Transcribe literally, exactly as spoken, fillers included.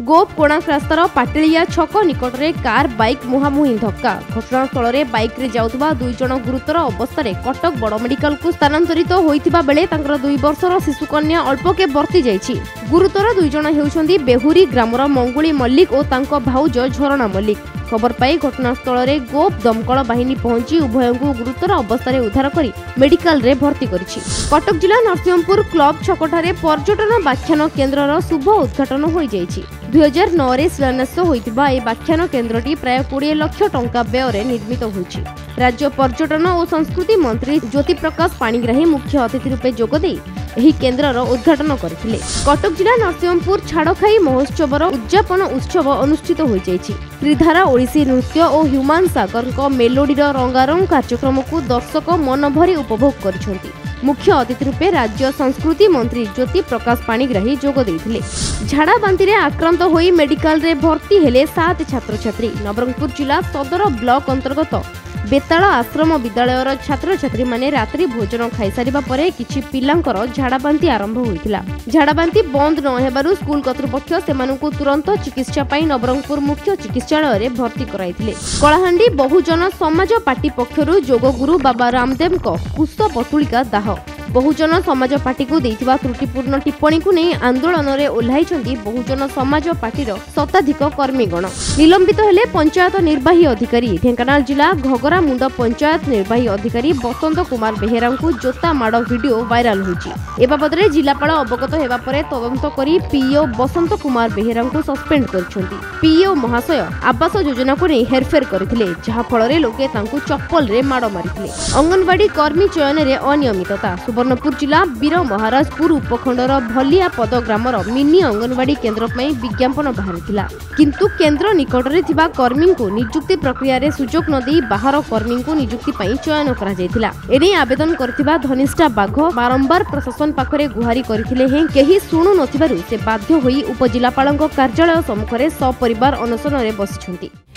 गोप कोणार्क रास्तार पाटिलिया छक निकट में कार बाइक मुहांमुही धक्का। घटनास्थल में बाइक रे जाउथबा दुई जण गुरुतर अवस्था कटक बड़ मेडिकल को स्थानांतरित होइथिबा बेले तांकर दुई वर्षर शिशुकन्या अल्पके बर्ती जाइछि। गुरुतर दुई जण हेउछन्ती बेहुरी ग्रामर मंगुली मल्लिक और तांको भाउज झरणा मल्लिक। खबर पाई घटनास्थल में गोप दमकल बाहिनी पहुंची उभय को गुरुतर अवस्था उद्धार कर मेडिकल रे भर्ती करिछि। कटक जिला नरसिंहपुर क्लब छकठारे पर्यटन व्याख्यान केन्द्रर शुभ उद्घाटन हो जाइछि। दुई हजार नौ रे शिलान्यास होइतिबा ए व्याख्यान केन्द्रटी प्राय बीस लाख टंका व्यय निर्मित होइछि। राज्य पर्यटन और संस्कृति मंत्री ज्योति प्रकाश पाणिग्राही मुख्य अतिथि रूपे जोगदे एही केन्द्रर उद्घाटन करथिले। कटक जिला नरसिंहपुर छाड़खाई महोत्सवर उद्यापन उत्सव अनुष्ठित हो जाइछि। त्रिधारा ओडिसी नृत्य और ह्यूमान सागर मेलोडीर रंगारंग कार्यक्रम को दर्शक मन भरी उपभोग करिसेंति। मुख्य अतिथि रूपे राज्य संस्कृति मंत्री ज्योति प्रकाश पाणिग्राही जोग देइथिले। झाड़ा बांती रे आक्रांत होई मेडिकल रे भर्ती हेले सात छात्र छात्री। नवरंगपुर जिला सदर ब्लॉक अंतर्गत बेताल आश्रम विद्यालयर छात्र छात्री माने रात्रि भोजन खाई सारिबा परे किछि पिलांकर झाड़ा बांती आरंभ होइतिला। झाड़ा बांती बंद न हेबारु स्कूल कर्तृपक्ष सेमानकु तुरंत चिकित्सा पाई नवरंगपुर मुख्य चिकित्सालय रे भर्ती कराइथिले। कलाहांडी बहुजन समाज पार्टी पक्षरु जोगगुरु बाबा रामदेव को कुश पटुलिका दाह। बहुजन समाज पार्टी को देइथिबा त्रुटिपूर्ण टिप्पणी को नहीं आंदोलन रे ओल्हाइछन्ती बहुजन समाज पार्टीर शताधिक कर्मीगण। निलंबित हेले पंचायत निर्वाही अधिकारी। ढेंकानाल जिला घगरा मुंड पंचायत निर्वाही अधिकारी बसंत कुमार बेहेरा को जोता माड़ वीडियो वायरल होइछि। ए बाबद रे जिलापाल अवगत हेबा परे तदंत करी पीओ बसंत कुमार बेहेरा को सस्पेंड करछन्ती। पीओ महाशय आवास योजना को नहीं हेरफेर करथिले, जहा फल रे लोके तांकु चप्पल रे माड़ मारिथिले। अंगनवाड़ी कर्मी चयन रे अनियमितता। सुवर्णपुर जिला वीर महाराजपुर उपखंडर भलिया पद ग्रामर मिनी अंगनवाड़ी केन्द्र में विज्ञापन बाहर किंतु केन्द्र निकट में थिबा कर्मी को नियुक्ति प्रक्रिया रे सुजोग न दे बाहर कर्मी को नियुक्ति पई चयन करा जायतिला। एने आवेदन करथिबा धनिष्ठा बाघ बारंबार प्रशासन पाखरे गुहारी करथिले हें केही सुनु नथिबारु से बाध्य होई उपजिलापालक कार्यालय सम्मुखरे सपरिवार अनशन रे बसिछन्ति।